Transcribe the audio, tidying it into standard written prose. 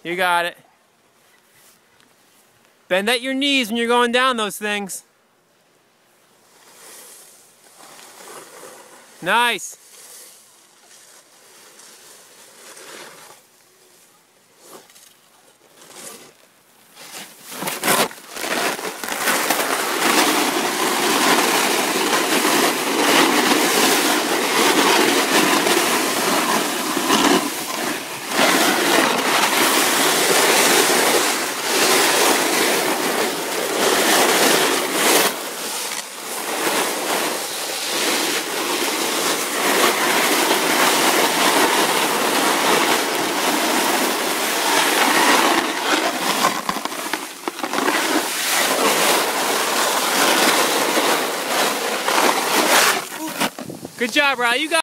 You got it. Bend at your knees when you're going down those things. Nice. Good job, Riley. You got